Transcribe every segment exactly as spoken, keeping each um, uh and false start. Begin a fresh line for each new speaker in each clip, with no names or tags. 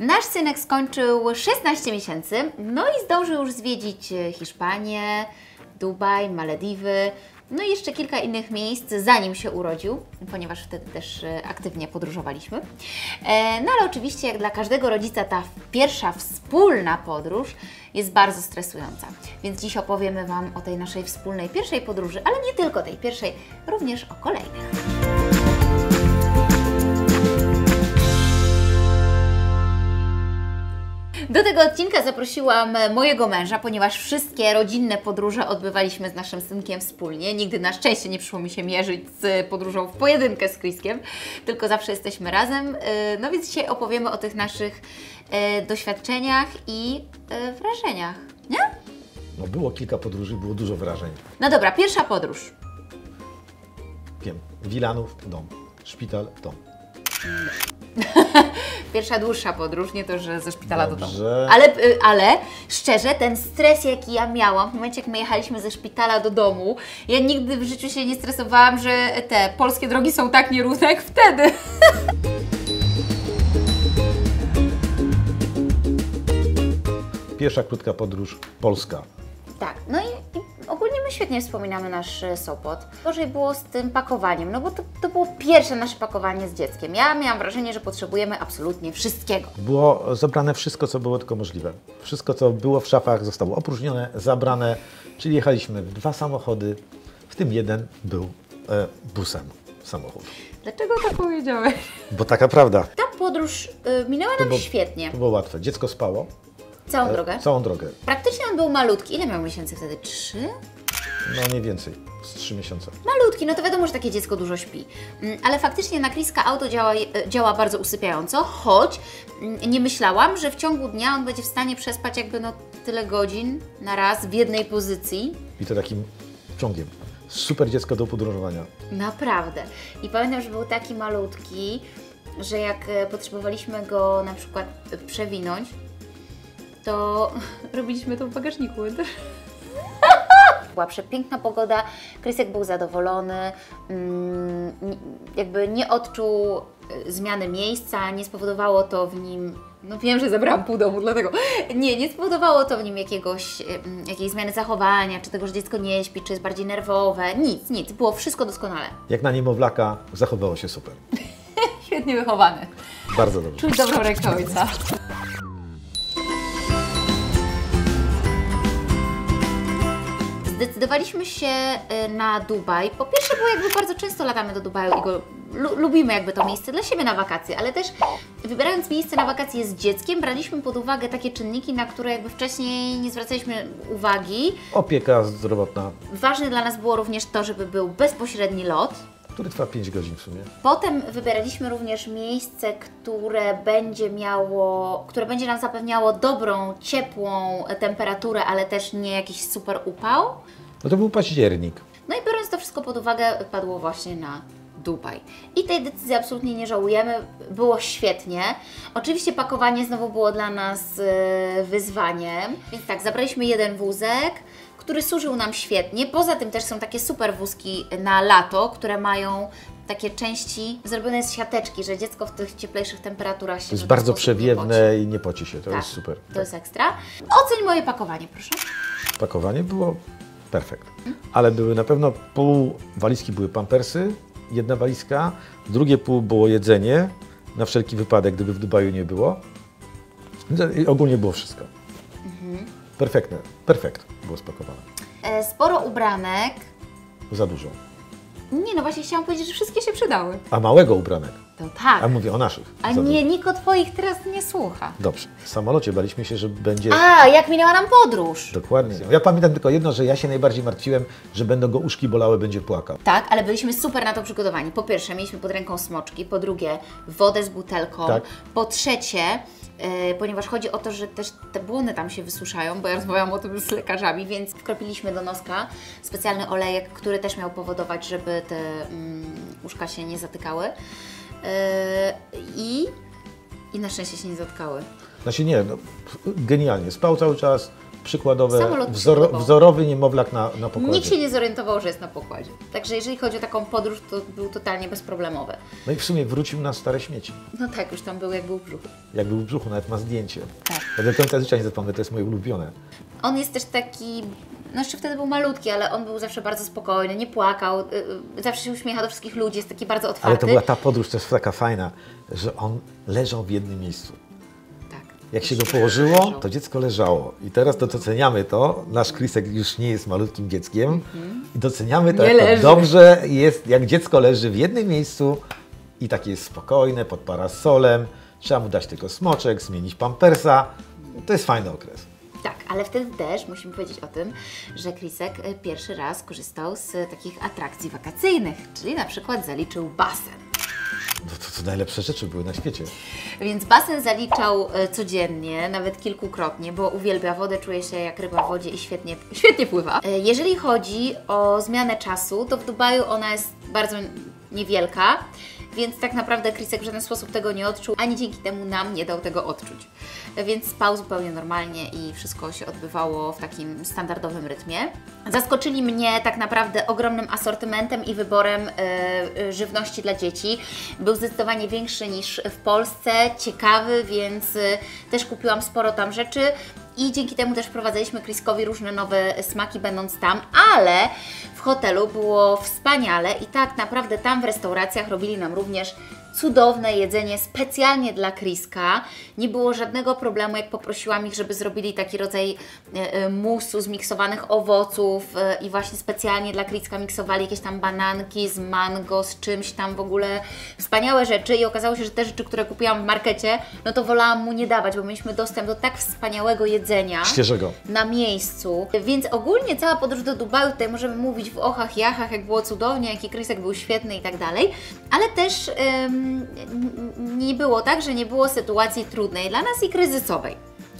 Nasz synek skończył szesnaście miesięcy, no i zdążył już zwiedzić Hiszpanię, Dubaj, Malediwy, no i jeszcze kilka innych miejsc, zanim się urodził, ponieważ wtedy też aktywnie podróżowaliśmy. No ale oczywiście, jak dla każdego rodzica, ta pierwsza wspólna podróż jest bardzo stresująca. Więc dziś opowiemy Wam o tej naszej wspólnej pierwszej podróży, ale nie tylko tej pierwszej, również o kolejnych. Do tego odcinka zaprosiłam mojego męża, ponieważ wszystkie rodzinne podróże odbywaliśmy z naszym synkiem wspólnie. Nigdy na szczęście nie przyszło mi się mierzyć z podróżą w pojedynkę z Chriskiem, tylko zawsze jesteśmy razem. No więc dzisiaj opowiemy o tych naszych doświadczeniach i wrażeniach, nie?
No było kilka podróży, było dużo wrażeń.
No dobra, pierwsza podróż.
Wiem, Wilanów, dom, szpital, dom.
Pierwsza dłuższa podróż, nie to, że ze szpitala
Dobrze.
do domu. Ale, ale szczerze, ten stres, jaki ja miałam w momencie, jak my jechaliśmy ze szpitala do domu, ja nigdy w życiu się nie stresowałam, że te polskie drogi są tak nierówne jak wtedy.
Pierwsza krótka podróż Polska.
Tak, no i, i ogólnie my świetnie wspominamy nasz Sopot. Gorzej było z tym pakowaniem, no bo to, to było pierwsze nasze pakowanie z dzieckiem. Ja miałam wrażenie, że potrzebujemy absolutnie wszystkiego.
Było zabrane wszystko, co było tylko możliwe. Wszystko, co było w szafach, zostało opróżnione, zabrane, czyli jechaliśmy w dwa samochody, w tym jeden był e, busem samochód.
Dlaczego tak powiedziałeś?
Bo taka prawda.
Ta podróż y, minęła nam
było,
świetnie.
To było łatwe. Dziecko spało.
Całą
e,
drogę?
Całą drogę.
Praktycznie on był malutki. Ile miał miesięcy wtedy? Trzy?
No nie więcej, z trzy miesiące.
Malutki, no to wiadomo, że takie dziecko dużo śpi. Ale faktycznie na Chriska auto działa, działa bardzo usypiająco, choć nie myślałam, że w ciągu dnia on będzie w stanie przespać jakby no tyle godzin na raz w jednej pozycji.
I to takim ciągiem. Super dziecko do podróżowania.
Naprawdę. I pamiętam, że był taki malutki, że jak potrzebowaliśmy go na przykład przewinąć, to robiliśmy to w bagażniku. Była przepiękna pogoda, Chrisek był zadowolony, jakby nie odczuł zmiany miejsca, nie spowodowało to w nim, no wiem, że zabrałam pół domu, dlatego nie, nie spowodowało to w nim jakiegoś, jakiejś zmiany zachowania, czy tego, że dziecko nie śpi, czy jest bardziej nerwowe, nic, nic, było wszystko doskonale.
Jak na niemowlaka zachowało się super.
Świetnie wychowany.
Bardzo dobrze.
Czuć dobrą rękę ojca. Zdecydowaliśmy się na Dubaj. Po pierwsze, bo jakby bardzo często latamy do Dubaju i go lubimy jakby to miejsce dla siebie na wakacje, ale też wybierając miejsce na wakacje z dzieckiem, braliśmy pod uwagę takie czynniki, na które jakby wcześniej nie zwracaliśmy uwagi.
Opieka zdrowotna.
Ważne dla nas było również to, żeby był bezpośredni lot,
który trwa pięć godzin w sumie.
Potem wybieraliśmy również miejsce, które będzie miało, które będzie nam zapewniało dobrą, ciepłą temperaturę, ale też nie jakiś super upał.
No to był październik.
No i biorąc to wszystko pod uwagę, padło właśnie na Dubaj. I tej decyzji absolutnie nie żałujemy, było świetnie. Oczywiście pakowanie znowu było dla nas wyzwaniem, więc tak, zabraliśmy jeden wózek, który służył nam świetnie. Poza tym też są takie super wózki na lato, które mają takie części zrobione z siateczki, że dziecko w tych cieplejszych temperaturach się
To jest bardzo przewiewne i nie poci się, to
tak,
jest super.
To
tak.
jest ekstra. Oceń moje pakowanie, proszę.
Pakowanie było perfekt, ale były na pewno pół walizki były pampersy, jedna walizka, drugie pół było jedzenie, na wszelki wypadek, gdyby w Dubaju nie było. I ogólnie było wszystko. Mhm. Perfektne, perfekt było spakowane.
E, sporo ubranek.
Za dużo.
Nie, no właśnie chciałam powiedzieć, że wszystkie się przydały.
A małego ubranek?
To tak.
A mówię o naszych.
A nie, nikt o Twoich teraz nie słucha.
Dobrze. W samolocie baliśmy się, że będzie...
A, jak minęła nam podróż.
Dokładnie. Ja pamiętam tylko jedno, że ja się najbardziej martwiłem, że będą go uszki bolały, będzie płakał.
Tak, ale byliśmy super na to przygotowani. Po pierwsze, mieliśmy pod ręką smoczki, po drugie, wodę z butelką,
tak.
Po trzecie, yy, ponieważ chodzi o to, że też te błony tam się wysuszają, bo ja rozmawiałam o tym z lekarzami, więc wkropiliśmy do noska specjalny olejek, który też miał powodować, żeby te mm, uszka się nie zatykały. Yy, i, I na szczęście się nie zatkały.
Znaczy nie, no, genialnie. Spał cały czas, przykładowe,
Samolot
wzor,
przykładowo.
wzorowy niemowlak na, na pokładzie.
Nikt się nie zorientował, że jest na pokładzie. Także jeżeli chodzi o taką podróż, to był totalnie bezproblemowy.
No i w sumie wrócił na stare śmieci.
No tak, już tam był jak był w brzuchu.
Jak był w brzuchu, nawet ma zdjęcie.
Tak.
Ja do końca życia nie zapomnę, to jest moje ulubione.
On jest też taki, no jeszcze wtedy był malutki, ale on był zawsze bardzo spokojny, nie płakał, y, y, zawsze się uśmiecha do wszystkich ludzi, jest taki bardzo otwarty.
Ale to była ta podróż też taka fajna, że on leżał w jednym miejscu.
Tak.
Jak się go położyło, to dziecko leżało. I teraz to doceniamy to. Nasz Krisek już nie jest malutkim dzieckiem. I doceniamy to,
Nie
jak to
leży.
dobrze jest, jak dziecko leży w jednym miejscu i takie jest spokojne, pod parasolem. Trzeba mu dać tylko smoczek, zmienić pampersa. To jest fajny okres.
Tak, ale wtedy też musimy powiedzieć o tym, że Krisek y, pierwszy raz korzystał z takich atrakcji wakacyjnych, czyli na przykład zaliczył basen.
No to, to najlepsze rzeczy były na świecie.
Więc basen zaliczał e, codziennie, nawet kilkukrotnie, bo uwielbia wodę, czuje się jak ryba w wodzie i świetnie, świetnie pływa. E, Jeżeli chodzi o zmianę czasu, to w Dubaju ona jest bardzo niewielka, więc tak naprawdę Krisek w żaden sposób tego nie odczuł, ani dzięki temu nam nie dał tego odczuć. E, Więc spał zupełnie normalnie i wszystko się odbywało w takim standardowym rytmie. Zaskoczyli mnie tak naprawdę ogromnym asortymentem i wyborem e, e, żywności dla dzieci. Był zdecydowanie większy niż w Polsce, ciekawy, więc e, też kupiłam sporo tam rzeczy i dzięki temu też wprowadzaliśmy Kriskowi różne nowe smaki będąc tam, ale w hotelu było wspaniale i tak naprawdę tam w restauracjach robili nam również cudowne jedzenie specjalnie dla Kriska. Nie było żadnego problemu, jak poprosiłam ich, żeby zrobili taki rodzaj e, e, musu zmiksowanych owoców e, i właśnie specjalnie dla Kriska miksowali jakieś tam bananki z mango, z czymś tam w ogóle. Wspaniałe rzeczy i okazało się, że te rzeczy, które kupiłam w markecie, no to wolałam mu nie dawać, bo mieliśmy dostęp do tak wspaniałego jedzenia.
Świeżego.
Na miejscu. Więc ogólnie cała podróż do Dubaju, tutaj możemy mówić w ochach, jachach, jak było cudownie, jaki Krisek był świetny i tak dalej, ale też ym, nie było tak, że nie było sytuacji trudnej dla nas i kryzysowej.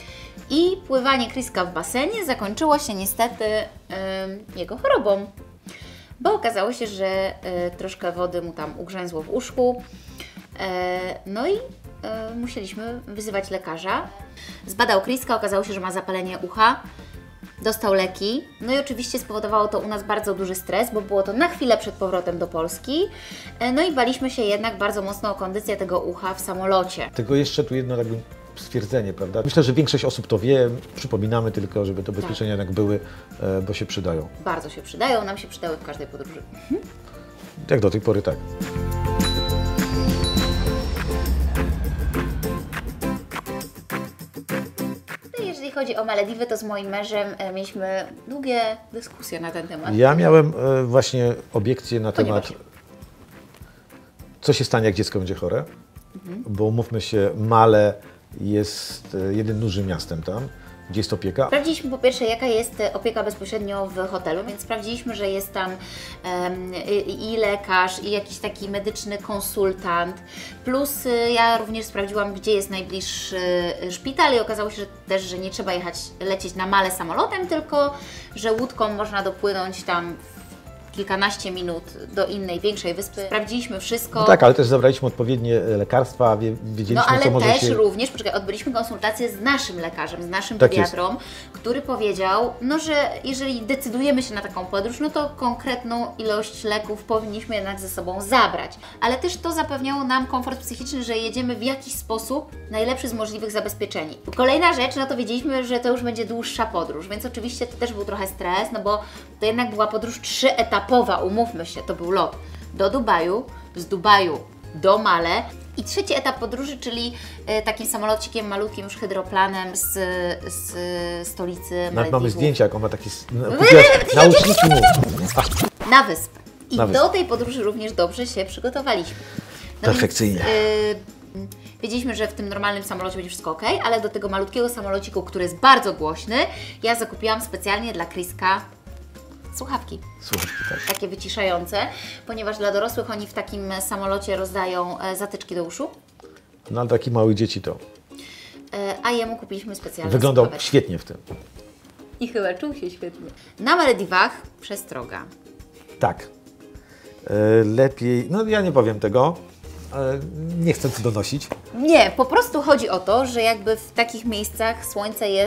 I pływanie Kriska w basenie zakończyło się niestety ym, jego chorobą, bo okazało się, że y, troszkę wody mu tam ugrzęzło w uszku. E, no i e, musieliśmy wyzywać lekarza. Zbadał Kriska, okazało się, że ma zapalenie ucha. Dostał leki. No i oczywiście spowodowało to u nas bardzo duży stres, bo było to na chwilę przed powrotem do Polski. E, no i baliśmy się jednak bardzo mocno o kondycję tego ucha w samolocie.
Tylko jeszcze tu jedno jakby stwierdzenie, prawda? Myślę, że większość osób to wie. Przypominamy tylko, żeby te ubezpieczenia jednak były, e, bo się przydają.
Bardzo się przydają, nam się przydały w każdej podróży.
Jak do tej pory tak.
Jeżeli chodzi o Malediwy, to z moim mężem e, mieliśmy długie dyskusje na ten temat.
Ja miałem e, właśnie obiekcję na
Ponieważ...
temat, co się stanie, jak dziecko będzie chore, mhm. bo umówmy się, Male jest e, jednym dużym miastem tam, gdzie jest opieka.
Sprawdziliśmy po pierwsze, jaka jest opieka bezpośrednio w hotelu, więc sprawdziliśmy, że jest tam um, i, i lekarz, i jakiś taki medyczny konsultant, plus y, ja również sprawdziłam, gdzie jest najbliższy szpital i okazało się że też, że nie trzeba jechać, lecieć na Male samolotem, tylko że łódką można dopłynąć tam kilkanaście minut do innej, większej wyspy. Sprawdziliśmy wszystko.
No tak, ale też zabraliśmy odpowiednie lekarstwa, wie, wiedzieliśmy,
no, ale
co może
też
się...
również, poczekaj, odbyliśmy konsultację z naszym lekarzem, z naszym
Tak
pediatrą, który powiedział, no, że jeżeli decydujemy się na taką podróż, no to konkretną ilość leków powinniśmy jednak ze sobą zabrać. Ale też to zapewniało nam komfort psychiczny, że jedziemy w jakiś sposób najlepszy z możliwych zabezpieczeni. Kolejna rzecz, no to wiedzieliśmy, że to już będzie dłuższa podróż, więc oczywiście to też był trochę stres, no bo to jednak była podróż trzyetapowa. Umówmy się, to był lot do Dubaju, z Dubaju do Male i trzeci etap podróży, czyli e, takim samolocikiem malutkim już hydroplanem z, z stolicy
Nawet
Malediwów.
mamy zdjęcia, jak on ma takie nauczniki mu.
Na wyspę. I
Na wyspę.
do tej podróży również dobrze się przygotowaliśmy. No
Perfekcyjnie.
Więc, y, wiedzieliśmy, że w tym normalnym samolocie będzie wszystko ok, ale do tego malutkiego samolociku, który jest bardzo głośny, ja zakupiłam specjalnie dla Kriska słuchawki.
Słuchawki, tak.
Takie wyciszające, ponieważ dla dorosłych oni w takim samolocie rozdają e, zatyczki do uszu.
No ale takich małych dzieci to
E, a jemu kupiliśmy specjalne
wyglądał
słuchaweczki.
świetnie w tym.
I chyba czuł się świetnie. Na Malediwach przestroga.
Tak. E, lepiej, no ja nie powiem tego, ale nie chcę tu donosić.
Nie, po prostu chodzi o to, że jakby w takich miejscach słońce jest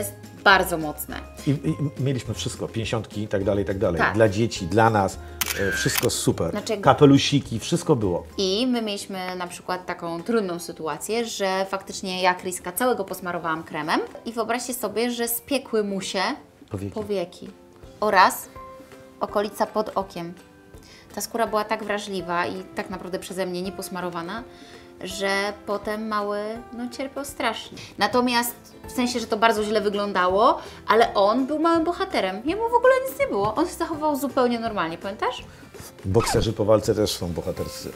bardzo mocne.
I, i mieliśmy wszystko, pięćdziesiątki i tak dalej, i tak dalej.
Tak.
Dla dzieci, dla nas, e, wszystko super.
Znaczy-
Kapelusiki, wszystko było.
I my mieliśmy na przykład taką trudną sytuację, że faktycznie ja Kriska całego posmarowałam kremem i wyobraźcie sobie, że spiekły mu się
Powieki.
powieki oraz okolica pod okiem. Ta skóra była tak wrażliwa i tak naprawdę przeze mnie nieposmarowana, że potem mały no, cierpiał strasznie. Natomiast w sensie, że to bardzo źle wyglądało, ale on był małym bohaterem. Jemu w ogóle nic nie było. On się zachował zupełnie normalnie, pamiętasz?
Bokserzy po walce też są bohaterscy.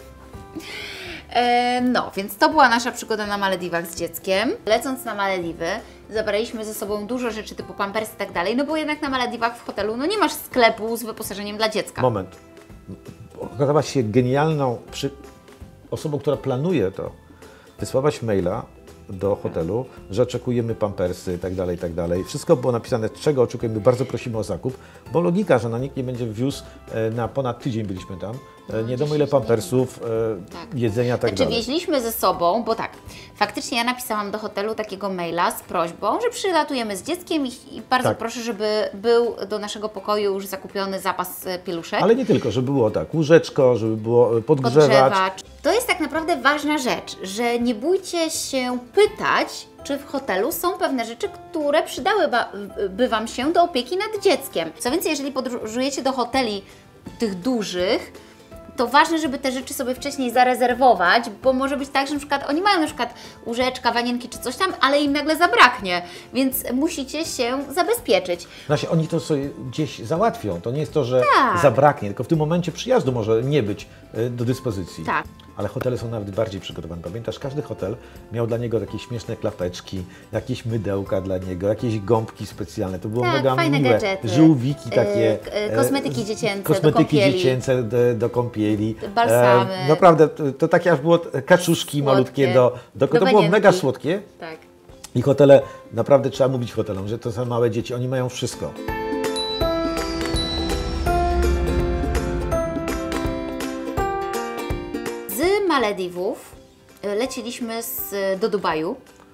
E, no, więc to była nasza przygoda na Malediwach z dzieckiem. Lecąc na Malediwy, zabraliśmy ze sobą dużo rzeczy typu pampersy i tak dalej, no bo jednak na Malediwach w hotelu no nie masz sklepu z wyposażeniem dla dziecka.
Moment. Okazałaś się genialną przy... osobą, która planuje to. Wysłałaś maila do hotelu, że oczekujemy pampersy i tak dalej, i tak dalej. Wszystko było napisane, czego oczekujemy, bardzo prosimy o zakup, bo logika, że no, nikt nie będzie wiózł, e, na ponad tydzień byliśmy tam, e, nie wiadomo ile pampersów, e,
Tak.
jedzenia, tak
Znaczy
dalej.
wieźliśmy ze sobą, bo tak, faktycznie ja napisałam do hotelu takiego maila z prośbą, że przylatujemy z dzieckiem i, i bardzo
Tak.
proszę, żeby był do naszego pokoju już zakupiony zapas e, pieluszek.
Ale nie tylko, żeby było tak, łóżeczko, żeby było e, podgrzewacz.
Podgrzewacz. To jest tak naprawdę ważna rzecz, że nie bójcie się pytać, czy w hotelu są pewne rzeczy, które przydałyby Wam się do opieki nad dzieckiem. Co więcej, jeżeli podróżujecie do hoteli tych dużych, to ważne, żeby te rzeczy sobie wcześniej zarezerwować, bo może być tak, że na przykład oni mają na przykład łóżeczka, wanienki czy coś tam, ale im nagle zabraknie, więc musicie się zabezpieczyć.
Znaczy, oni to sobie gdzieś załatwią. To nie jest to, że
Tak.
zabraknie, tylko w tym momencie przyjazdu może nie być e, do dyspozycji.
Tak.
Ale hotele są nawet bardziej przygotowane. Pamiętasz, każdy hotel miał dla niego takie śmieszne klapeczki, jakieś mydełka dla niego, jakieś gąbki specjalne. To było
Tak,
mega
fajne
miłe.
gadżety.
Żółwiki takie.
Yy, k- kosmetyki dziecięce do
Kosmetyki
kąpieli.
dziecięce do, do kąpieli.
Balsamy.
E, naprawdę, to, to takie aż było kaczuszki
Słodkie.
malutkie do, do,
Do
to było
wanienki.
mega słodkie.
Tak.
I hotele, naprawdę trzeba mówić hotelom, że to są małe dzieci, oni mają wszystko.
Z Malediwów e, leciliśmy z, do Dubaju.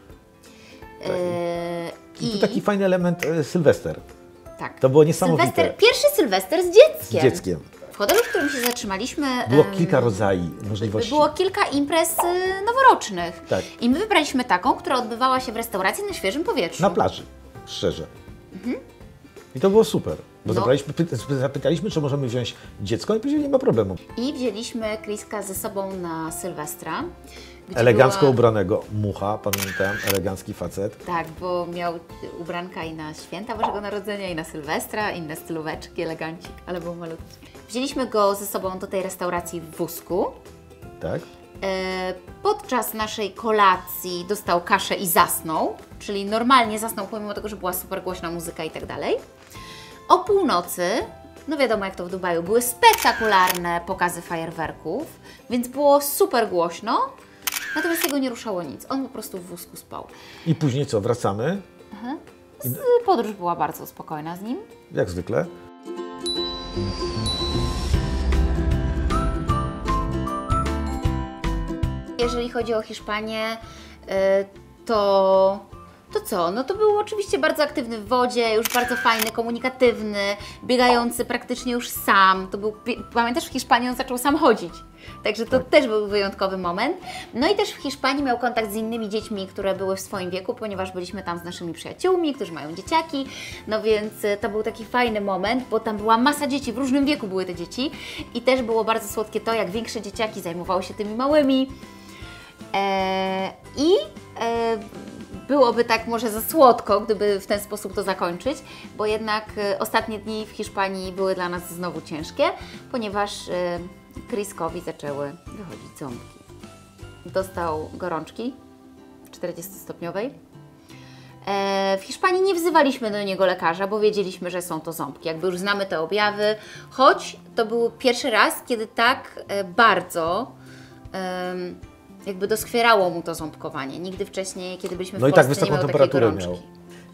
E,
I tu taki fajny element e, Sylwester.
tak.
To było niesamowite.
Sylwester, pierwszy Sylwester z dzieckiem.
Z dzieckiem.
W hotelu, w którym się zatrzymaliśmy,
Było
em,
kilka rodzajów możliwości.
było kilka imprez y, noworocznych.
Tak.
I my wybraliśmy taką, która odbywała się w restauracji na świeżym powietrzu.
Na plaży, szczerze. I to było super. Bo
No.
zabraliśmy, py- zapytaliśmy, czy możemy wziąć dziecko i powiedzieli, nie ma problemu.
I wzięliśmy Kriska ze sobą na Sylwestra. gdzie
Elegancko
była-
ubranego, mucha, pamiętam, elegancki facet.
Tak, bo miał ubranka i na święta Bożego Narodzenia, i na Sylwestra, inne stylóweczki, elegancik, ale był malutki. Wzięliśmy go ze sobą do tej restauracji w wózku.
Tak?
E, Podczas naszej kolacji dostał kaszę i zasnął, czyli normalnie zasnął, pomimo tego, że była super głośna muzyka i tak dalej. O północy, no wiadomo jak to w Dubaju, były spektakularne pokazy fajerwerków, więc było super głośno, natomiast jego nie ruszało nic. On po prostu w wózku spał.
I później co, wracamy,
Z- Podróż była bardzo spokojna z nim.
jak zwykle.
Jeżeli chodzi o Hiszpanię, y, to, to co? No to był oczywiście bardzo aktywny w wodzie, już bardzo fajny, komunikatywny, biegający praktycznie już sam. To był, pi- pamiętasz, w Hiszpanii on zaczął sam chodzić. Także to też był wyjątkowy moment. No i też w Hiszpanii miał kontakt z innymi dziećmi, które były w swoim wieku, ponieważ byliśmy tam z naszymi przyjaciółmi, którzy mają dzieciaki. No więc y, to był taki fajny moment, bo tam była masa dzieci, w różnym wieku były te dzieci. I też było bardzo słodkie to, jak większe dzieciaki zajmowały się tymi małymi. E, I e, byłoby tak może za słodko, gdyby w ten sposób to zakończyć, bo jednak e, ostatnie dni w Hiszpanii były dla nas znowu ciężkie, ponieważ e, Kriskowi zaczęły wychodzić ząbki. Dostał gorączki czterdziestostopniowej. E, w Hiszpanii nie wzywaliśmy do niego lekarza, bo wiedzieliśmy, że są to ząbki. Jakby już znamy te objawy, choć to był pierwszy raz, kiedy tak e, bardzo em, jakby doskwierało mu to ząbkowanie. Nigdy wcześniej, kiedy byliśmy w
No i
Polsce,
tak wysoką
nie miał takiej
temperaturę
gorączki.
miał.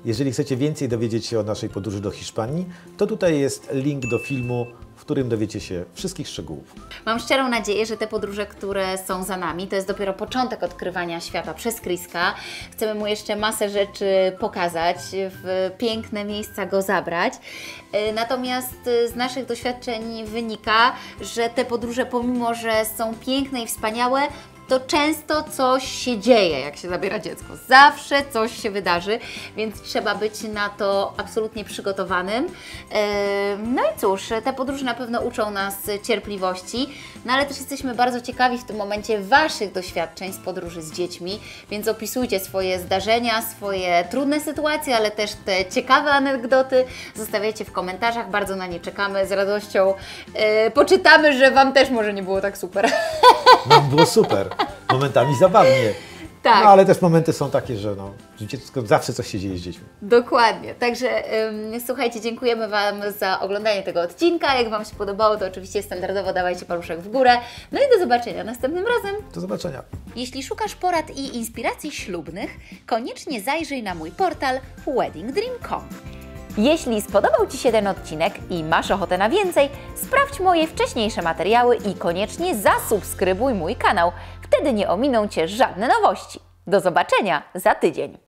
Jeżeli chcecie więcej dowiedzieć się o naszej podróży do Hiszpanii, to tutaj jest link do filmu, w którym dowiecie się wszystkich szczegółów.
Mam szczerą nadzieję, że te podróże, które są za nami, to jest dopiero początek odkrywania świata przez Chriska. Chcemy mu jeszcze masę rzeczy pokazać, w piękne miejsca go zabrać. Natomiast z naszych doświadczeń wynika, że te podróże, pomimo że są piękne i wspaniałe, to często coś się dzieje, jak się zabiera dziecko. Zawsze coś się wydarzy, więc trzeba być na to absolutnie przygotowanym. No i cóż, te podróże na pewno uczą nas cierpliwości, no ale też jesteśmy bardzo ciekawi w tym momencie Waszych doświadczeń z podróży z dziećmi, więc opisujcie swoje zdarzenia, swoje trudne sytuacje, ale też te ciekawe anegdoty. Zostawiajcie w komentarzach, bardzo na nie czekamy, z radością poczytamy, że Wam też może nie było tak super.
Nam było super. Momentami zabawnie.
Tak.
No ale też momenty są takie, że no, dziecko, zawsze coś się dzieje z dziećmi.
Dokładnie. Także ym, słuchajcie, dziękujemy Wam za oglądanie tego odcinka. Jak Wam się podobało, to oczywiście standardowo dawajcie paluszek w górę. No i do zobaczenia następnym razem.
Do zobaczenia.
Jeśli szukasz porad i inspiracji ślubnych, koniecznie zajrzyj na mój portal wedding dream kropka com. Jeśli spodobał Ci się ten odcinek i masz ochotę na więcej, sprawdź moje wcześniejsze materiały i koniecznie zasubskrybuj mój kanał. Wtedy nie ominą Cię żadne nowości. Do zobaczenia za tydzień.